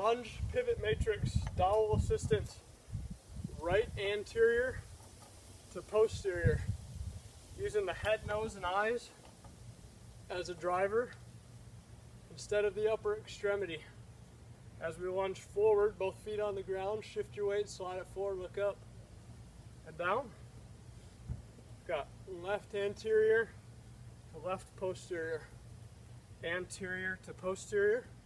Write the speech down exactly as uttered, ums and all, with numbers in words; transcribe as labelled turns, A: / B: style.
A: lunge pivot matrix dowel assistant, right anterior to posterior, using the head, nose, and eyes as a driver instead of the upper extremity. As we lunge forward, both feet on the ground, shift your weight, slide it forward, look up and down. Got left anterior to left posterior, anterior to posterior,